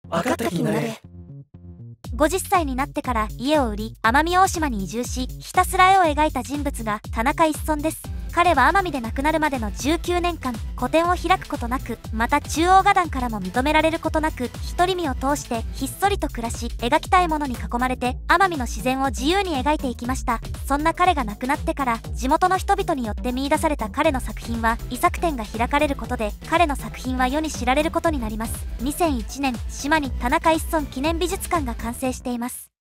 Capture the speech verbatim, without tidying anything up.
分かった気になれ。 ごじゅっさいになってから家を売り奄美大島に移住し、ひたすら絵を描いた人物が田中一村です。彼は奄美で亡くなるまでのじゅうきゅうねんかん個展を開くことなく、また中央画壇からも認められることなく、独り身を通してひっそりと暮らし、描きたいものに囲まれて奄美の自然を自由に描いていきました。そんな彼が亡くなってから地元の人々によって見出された彼の作品は遺作展が開かれることで、彼の作品は世に知られることになります。にせんいちねん、島に田中一村記念美術館が完成しています。